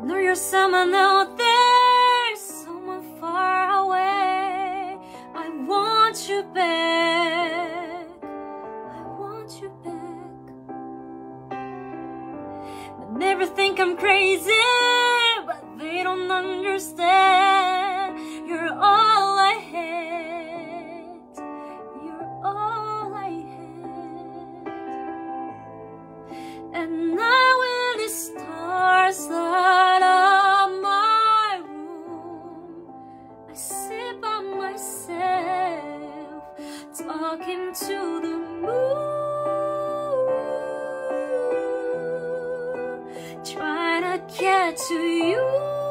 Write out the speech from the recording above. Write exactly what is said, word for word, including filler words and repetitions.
know you're someone out there, someone far away. I want you back, I want you back. They never think I'm crazy, but they don't understand. You're all I had, you're all I had. At night when the stars light up my room, I sit by myself, talking to the moon, trying to get to you.